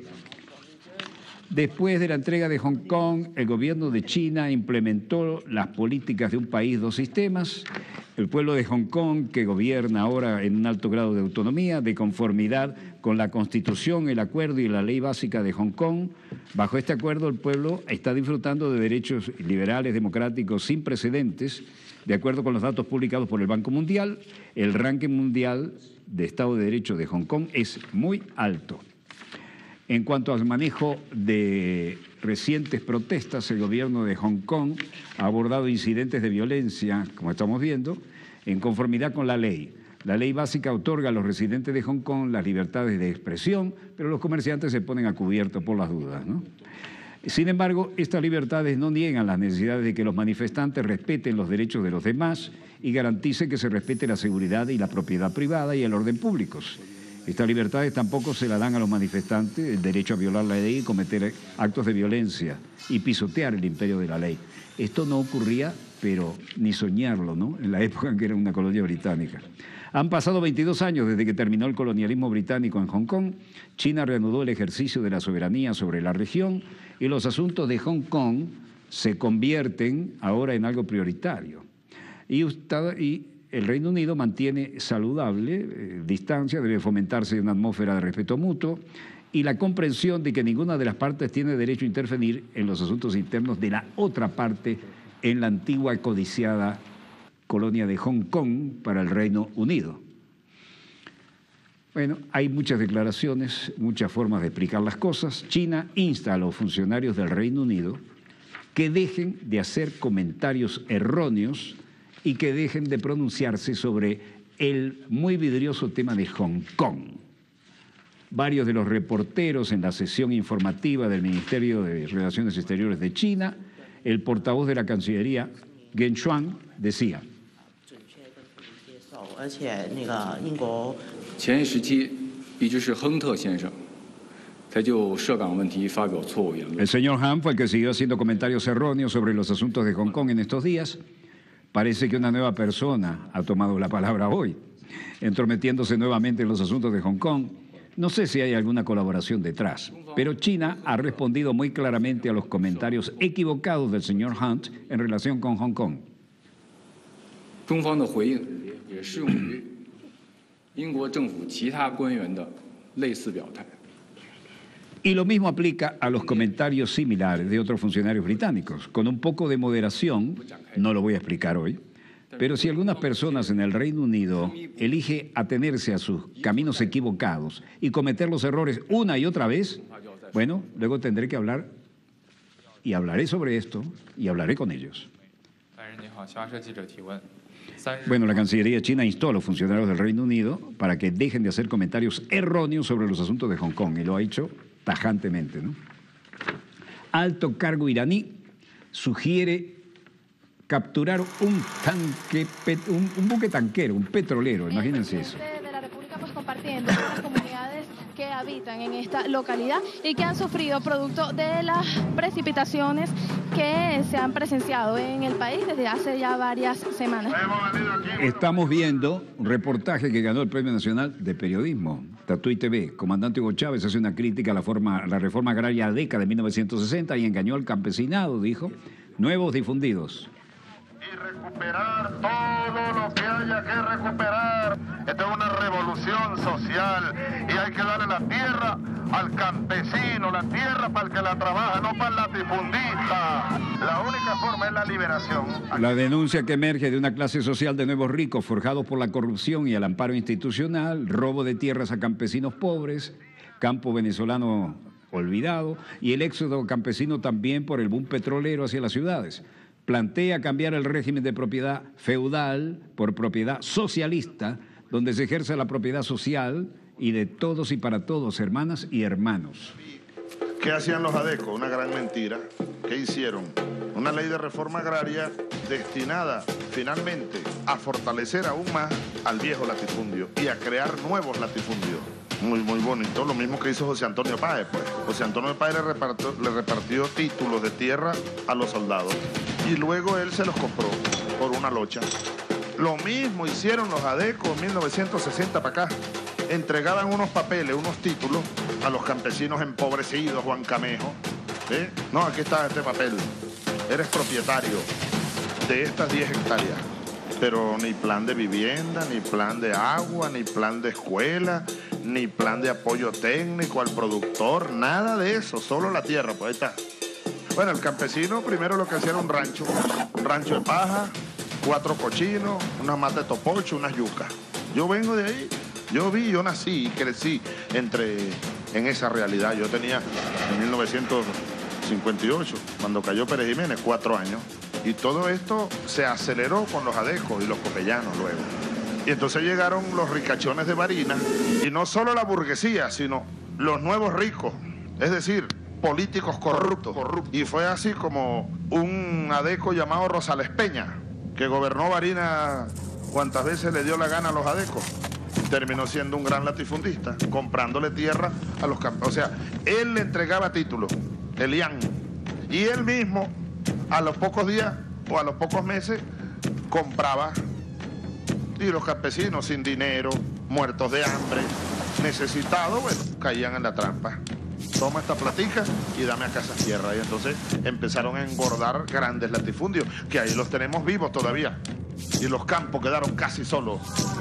Después de la entrega de Hong Kong, el gobierno de China implementó las políticas de un país, dos sistemas. El pueblo de Hong Kong, que gobierna ahora en un alto grado de autonomía, de conformidad con la Constitución, el acuerdo y la ley básica de Hong Kong. Bajo este acuerdo, el pueblo está disfrutando de derechos liberales, democráticos, sin precedentes. De acuerdo con los datos publicados por el Banco Mundial, el ranking mundial de Estado de Derecho de Hong Kong es muy alto. En cuanto al manejo de recientes protestas, el gobierno de Hong Kong ha abordado incidentes de violencia, como estamos viendo, en conformidad con la ley. La ley básica otorga a los residentes de Hong Kong las libertades de expresión, pero los comerciantes se ponen a cubierto por las dudas, ¿no? Sin embargo, estas libertades no niegan las necesidades de que los manifestantes respeten los derechos de los demás y garanticen que se respete la seguridad y la propiedad privada y el orden públicos. Estas libertades tampoco se la dan a los manifestantes el derecho a violar la ley y cometer actos de violencia y pisotear el imperio de la ley. Esto no ocurría, pero ni soñarlo, ¿no?, en la época en que era una colonia británica. Han pasado veintidós años desde que terminó el colonialismo británico en Hong Kong. China reanudó el ejercicio de la soberanía sobre la región y los asuntos de Hong Kong se convierten ahora en algo prioritario. Y, usted, y el Reino Unido mantiene saludable eh, distancia, debe fomentarse una atmósfera de respeto mutuo y la comprensión de que ninguna de las partes tiene derecho a intervenir en los asuntos internos de la otra parte en la antigua y codiciada colonia de Hong Kong para el Reino Unido. Bueno, hay muchas declaraciones, muchas formas de explicar las cosas. China insta a los funcionarios del Reino Unido que dejen de hacer comentarios erróneos y que dejen de pronunciarse sobre el muy vidrioso tema de Hong Kong. Varios de los reporteros en la sesión informativa del Ministerio de Relaciones Exteriores de China, el portavoz de la Cancillería, Geng Shuang, decía: el señor Han fue el que siguió haciendo comentarios erróneos sobre los asuntos de Hong Kong en estos días. Parece que una nueva persona ha tomado la palabra hoy, entrometiéndose nuevamente en los asuntos de Hong Kong. No sé si hay alguna colaboración detrás, pero China ha respondido muy claramente a los comentarios equivocados del señor Hunt en relación con Hong Kong. Y lo mismo aplica a los comentarios similares de otros funcionarios británicos. Con un poco de moderación, no lo voy a explicar hoy, pero si algunas personas en el Reino Unido eligen atenerse a sus caminos equivocados y cometer los errores una y otra vez, bueno, luego tendré que hablar y hablaré sobre esto y hablaré con ellos. Bueno, la Cancillería china instó a los funcionarios del Reino Unido para que dejen de hacer comentarios erróneos sobre los asuntos de Hong Kong, y lo ha hecho tajantemente, ¿no? Alto cargo iraní sugiere capturar un tanque, un, un buque tanquero, un petrolero, imagínense eso. De la República, pues compartiendo con las comunidades que habitan en esta localidad y que han sufrido producto de las precipitaciones que se han presenciado en el país desde hace ya varias semanas. Estamos viendo un reportaje que ganó el Premio Nacional de Periodismo, Tatuí T V. Comandante Hugo Chávez hace una crítica a la, forma, a la reforma agraria década de mil novecientos sesenta y engañó al campesinado, dijo. Nuevos difundidos. Y recuperar todo lo que haya que recuperar. Esta es una revolución social y hay que darle la tierra al campesino, la tierra para el que la trabaja, no para el latifundista. La única forma es la liberación. La denuncia que emerge de una clase social de nuevos ricos forjados por la corrupción y el amparo institucional, robo de tierras a campesinos pobres, campo venezolano olvidado y el éxodo campesino también por el boom petrolero hacia las ciudades. Plantea cambiar el régimen de propiedad feudal por propiedad socialista, donde se ejerce la propiedad social y de todos y para todos, hermanas y hermanos. ¿Qué hacían los ADECO? Una gran mentira. ¿Qué hicieron? Una ley de reforma agraria destinada finalmente a fortalecer aún más al viejo latifundio y a crear nuevos latifundios. Muy, muy bonito. Lo mismo que hizo José Antonio Páez, pues. José Antonio Páez le repartió, le repartió títulos de tierra a los soldados y luego él se los compró por una locha. Lo mismo hicieron los ADECO en mil novecientos sesenta para acá. Entregaban unos papeles, unos títulos a los campesinos empobrecidos, Juan Camejo. ¿Sí? No, aquí está este papel. Eres propietario de estas diez hectáreas. Pero ni plan de vivienda, ni plan de agua, ni plan de escuela, ni plan de apoyo técnico al productor, nada de eso, solo la tierra, pues ahí está. Bueno, el campesino primero lo que hacía era un rancho, un rancho de paja, cuatro cochinos, una mata de topocho, unas yucas. Yo vengo de ahí, yo vi, yo nací y crecí entre, en esa realidad. Yo tenía en mil novecientos cincuenta y ocho, cuando cayó Pérez Jiménez, cuatro años. Y todo esto se aceleró con los ADECO y los copellanos luego. Y entonces llegaron los ricachones de Barinas, y no solo la burguesía, sino los nuevos ricos, es decir, políticos corruptos. Y fue así como un ADECO llamado Rosales Peña, que gobernó Barinas cuantas veces le dio la gana a los ADECO. Terminó siendo un gran latifundista, comprándole tierra a los campesinos. O sea, él le entregaba títulos, el I A N, y él mismo, a los pocos días o a los pocos meses, compraba. Y los campesinos sin dinero, muertos de hambre, necesitados, bueno, caían en la trampa. Toma esta platica y dame acá esa tierra. Y entonces empezaron a engordar grandes latifundios, que ahí los tenemos vivos todavía. Y los campos quedaron casi solos.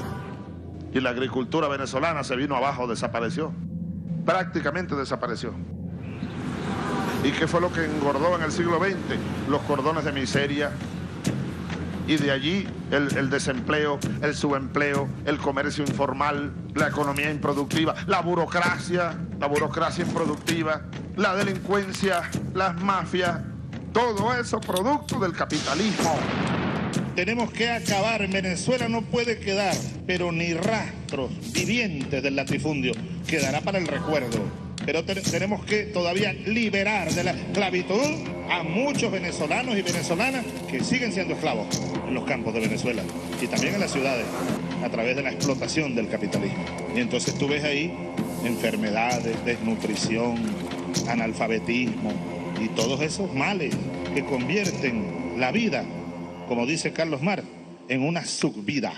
Y la agricultura venezolana se vino abajo, desapareció. Prácticamente desapareció. ¿Y qué fue lo que engordó en el siglo veinte? Los cordones de miseria. Y de allí el, el desempleo, el subempleo, el comercio informal, la economía improductiva, la burocracia, la burocracia improductiva, la delincuencia, las mafias, todo eso producto del capitalismo. Tenemos que acabar, en Venezuela no puede quedar, pero ni rastros vivientes del latifundio, quedará para el recuerdo. Pero te tenemos que todavía liberar de la esclavitud a muchos venezolanos y venezolanas que siguen siendo esclavos en los campos de Venezuela y también en las ciudades a través de la explotación del capitalismo. Y entonces tú ves ahí enfermedades, desnutrición, analfabetismo y todos esos males que convierten la vida, como dice Carlos Marx, en una subvida.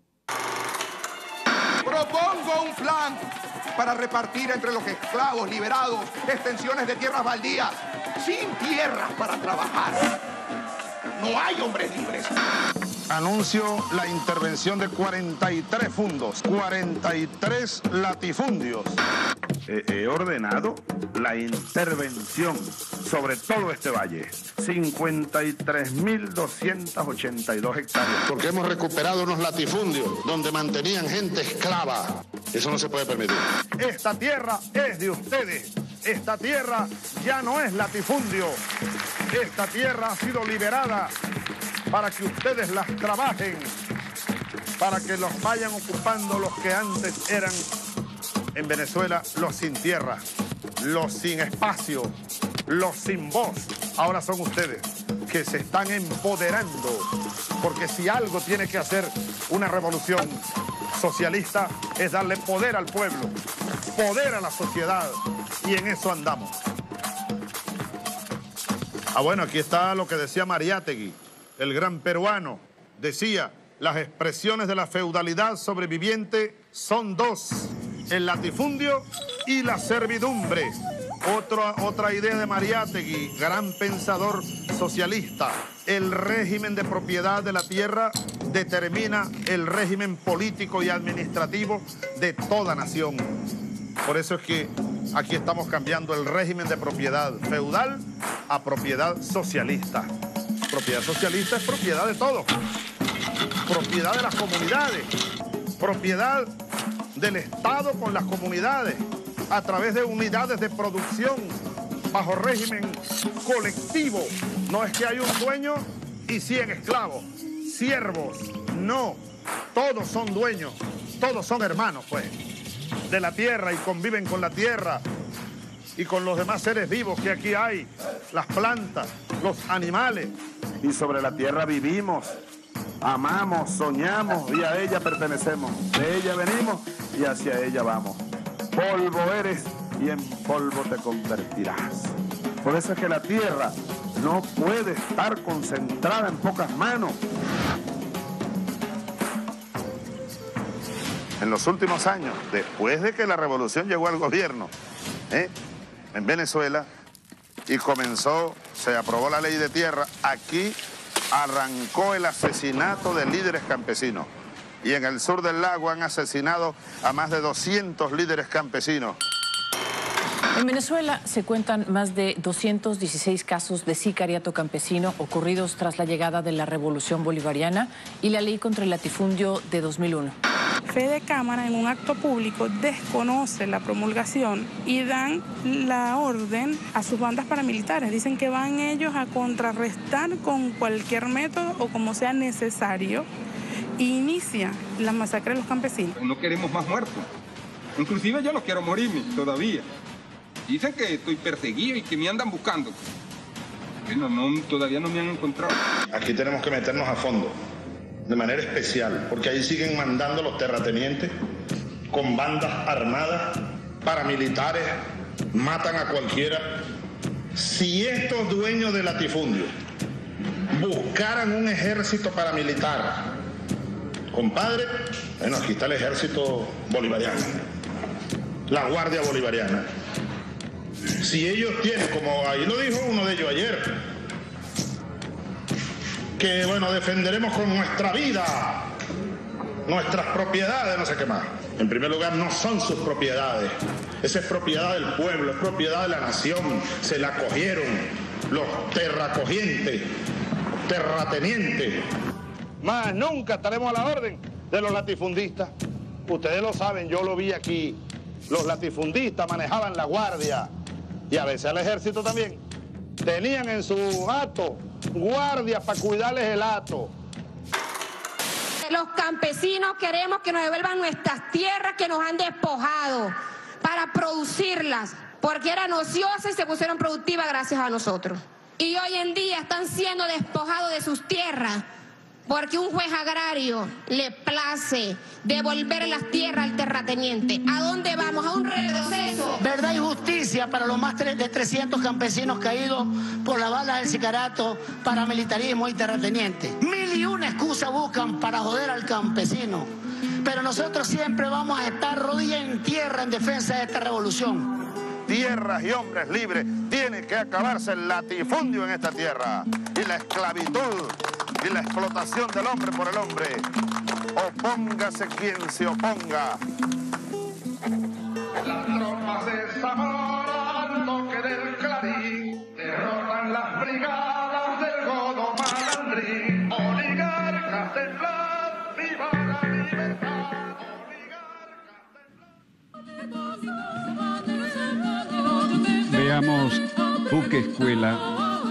Propongo un plan para repartir entre los esclavos liberados extensiones de tierras baldías sin tierras para trabajar. No hay hombres libres. Anuncio la intervención de cuarenta y tres fundos, cuarenta y tres latifundios. Eh, he ordenado la intervención sobre todo este valle. cincuenta y tres mil doscientas ochenta y dos hectáreas. Porque hemos recuperado unos latifundios donde mantenían gente esclava. Eso no se puede permitir. Esta tierra es de ustedes. Esta tierra ya no es latifundio. Esta tierra ha sido liberada para que ustedes las trabajen, para que los vayan ocupando los que antes eran en Venezuela los sin tierra, los sin espacio, los sin voz. Ahora son ustedes que se están empoderando, porque si algo tiene que hacer una revolución socialista es darle poder al pueblo, poder a la sociedad, y en eso andamos. Ah, bueno, aquí está lo que decía Mariátegui, el gran peruano. Decía, las expresiones de la feudalidad sobreviviente son dos, el latifundio y la servidumbre. Otra, otra idea de Mariátegui, gran pensador socialista. El régimen de propiedad de la tierra determina el régimen político y administrativo de toda nación. Por eso es que aquí estamos cambiando el régimen de propiedad feudal a propiedad socialista. Propiedad socialista es propiedad de todos. Propiedad de las comunidades. Propiedad del Estado con las comunidades a través de unidades de producción bajo régimen colectivo. No es que hay un dueño y cien esclavos, siervos. No, todos son dueños todos son hermanos, pues, de la tierra y conviven con la tierra y con los demás seres vivos que aquí hay, las plantas, los animales. Y sobre la tierra vivimos, amamos, soñamos y a ella pertenecemos. De ella venimos y hacia ella vamos. Polvo eres y en polvo te convertirás. Por eso es que la tierra no puede estar concentrada en pocas manos. En los últimos años, después de que la revolución llegó al gobierno, ¿eh? en Venezuela, y comenzó, se aprobó la ley de tierra, aquí arrancó el asesinato de líderes campesinos. Y en el sur del lago han asesinado a más de doscientos líderes campesinos. En Venezuela se cuentan más de doscientos dieciséis casos de sicariato campesino ocurridos tras la llegada de la Revolución Bolivariana y la ley contra el latifundio de dos mil uno. Fede Cámara en un acto público desconoce la promulgación y dan la orden a sus bandas paramilitares. Dicen que van ellos a contrarrestar con cualquier método o como sea necesario e inicia la masacre de los campesinos. No queremos más muertos. Inclusive yo no quiero morirme todavía. Dicen que estoy perseguido y que me andan buscando. Bueno, no, todavía no me han encontrado. Aquí tenemos que meternos a fondo, de manera especial, porque ahí siguen mandando los terratenientes con bandas armadas, paramilitares, matan a cualquiera. Si estos dueños de latifundio buscaran un ejército paramilitar, compadre, bueno, aquí está el ejército bolivariano, la Guardia Bolivariana. Si ellos tienen, como ahí lo dijo uno de ellos ayer, que bueno, defenderemos con nuestra vida, nuestras propiedades, no sé qué más. En primer lugar, no son sus propiedades. Esa es propiedad del pueblo, es propiedad de la nación. Se la cogieron los terracogientes, terratenientes. Más nunca estaremos a la orden de los latifundistas. Ustedes lo saben, yo lo vi aquí. Los latifundistas manejaban la guardia y a veces el ejército también. Tenían en su hato guardias para cuidarles el hato. Los campesinos queremos que nos devuelvan nuestras tierras que nos han despojado para producirlas, porque eran ociosas y se pusieron productivas gracias a nosotros. Y hoy en día están siendo despojados de sus tierras porque un juez agrario le place devolver las tierras al terrateniente. ¿A dónde vamos? ¿A un retroceso? Verdad y justicia para los más de trescientos campesinos caídos por las balas del sicariato, paramilitarismo y terrateniente. Mil y una excusas buscan para joder al campesino, pero nosotros siempre vamos a estar rodillas en tierra en defensa de esta revolución. Tierras y hombres libres, tiene que acabarse el latifundio en esta tierra y la esclavitud y la explotación del hombre por el hombre. Opóngase quien se oponga. Las tropas de Zamora, toque del Clarín, derrotan las brigadas del Godo Malandrín. Oligarcas del Blas, viva la libertad. Veamos Buque Escuela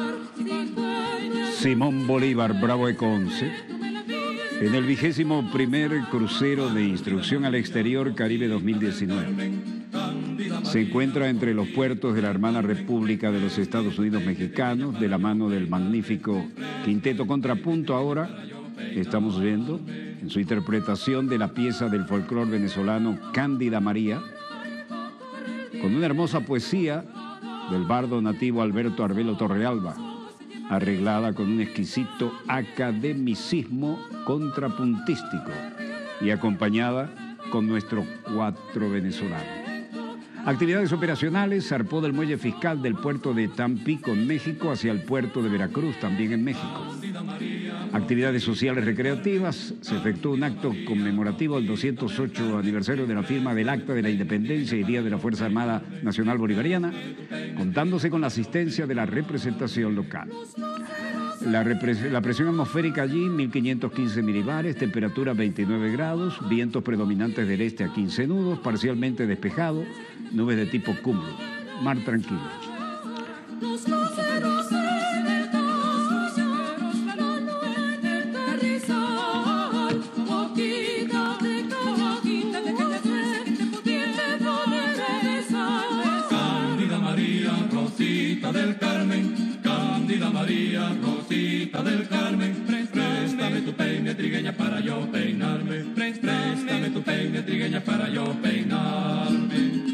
Simón Bolívar Bravo de Conce, en el vigésimo primer crucero de instrucción al exterior Caribe dos mil diecinueve. Se encuentra entre los puertos de la hermana República de los Estados Unidos Mexicanos, de la mano del magnífico Quinteto Contrapunto. Ahora estamos viendo en su interpretación de la pieza del folclore venezolano Cándida María, con una hermosa poesía del bardo nativo Alberto Arbelo Torrealba, arreglada con un exquisito academicismo contrapuntístico y acompañada con nuestros cuatro venezolanos. Actividades operacionales: zarpó del muelle fiscal del puerto de Tampico en México hacia el puerto de Veracruz, también en México. Actividades sociales recreativas: se efectuó un acto conmemorativo del doscientos ocho aniversario de la firma del Acta de la Independencia y Día de la Fuerza Armada Nacional Bolivariana, contándose con la asistencia de la representación local. La, la presión atmosférica allí, mil quinientos quince milibares, temperatura veintinueve grados, vientos predominantes del este a quince nudos, parcialmente despejado, nubes de tipo cúmulo, mar tranquilo. Rosita del Carmen, Cándida María, Rosita del Carmen, préstame tu peine trigueña para yo peinarme, préstame tu peine trigueña para yo peinarme.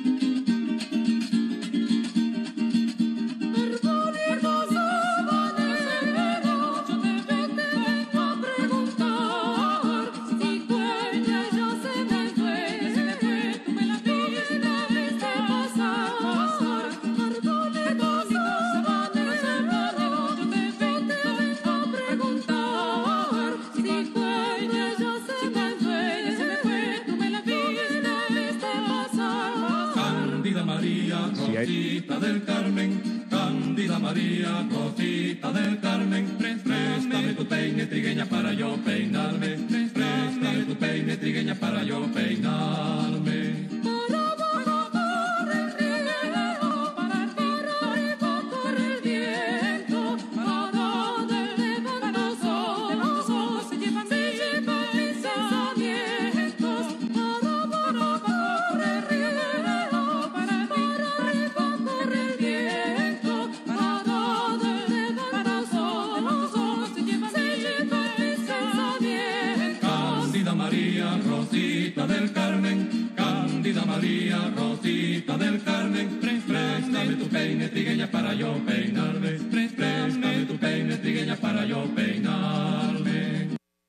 Rosita del Carmen, Cándida María, Rosita del Carmen, préstame tu peine trigueña para yo peinarme, préstame tu peine trigueña para yo peinarme. Rosita del Carmen, Cándida María, Rosita del Carmen, préstame tu peine trigueña para yo peinarme, préstame tu peine trigueña para yo peinarme.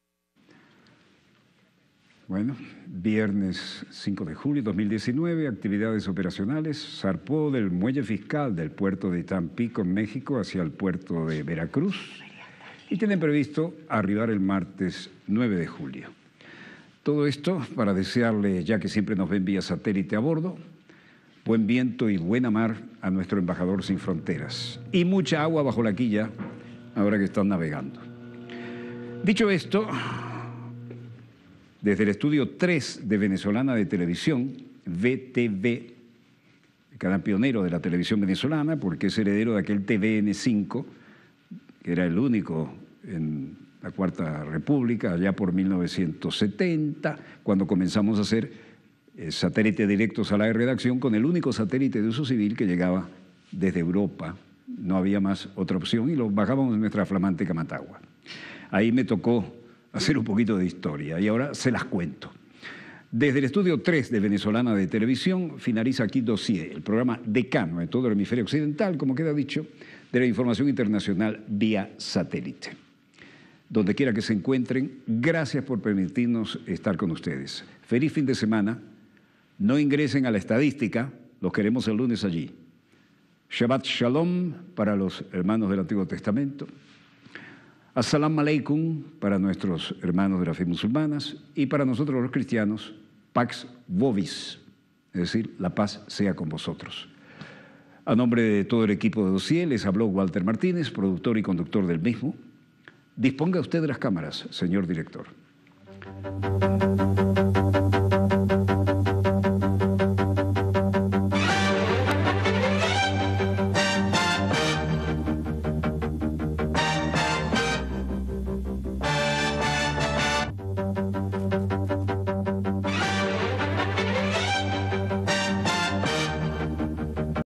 Bueno, viernes cinco de julio de dos mil diecinueve, actividades operacionales. Zarpó del muelle fiscal del puerto de Tampico, en México, hacia el puerto de Veracruz y tienen previsto arribar el martes nueve de julio. Todo esto para desearle, ya que siempre nos ven vía satélite a bordo, buen viento y buena mar a nuestro embajador sin fronteras. Y mucha agua bajo la quilla ahora que están navegando. Dicho esto, desde el estudio tres de Venezolana de Televisión, V T V, el canal pionero de la televisión venezolana, porque es heredero de aquel T V N cinco, que era el único en la Cuarta República, allá por mil novecientos setenta, cuando comenzamos a hacer eh, satélite directos a la redacción con el único satélite de uso civil que llegaba desde Europa. No había más otra opción y lo bajábamos en nuestra flamante Camatagua. Ahí me tocó hacer un poquito de historia y ahora se las cuento. Desde el estudio tres de Venezolana de Televisión finaliza aquí Dossier, el programa decano en todo el hemisferio occidental, como queda dicho, de la información internacional vía satélite. Donde quiera que se encuentren, gracias por permitirnos estar con ustedes. Feliz fin de semana. No ingresen a la estadística, los queremos el lunes allí. Shabbat Shalom para los hermanos del Antiguo Testamento. Assalamu alaikum para nuestros hermanos de la fe musulmanas y para nosotros los cristianos, Pax Vobis, es decir, la paz sea con vosotros. A nombre de todo el equipo de Dossier les habló Walter Martínez, productor y conductor del mismo. Disponga usted de las cámaras, señor director.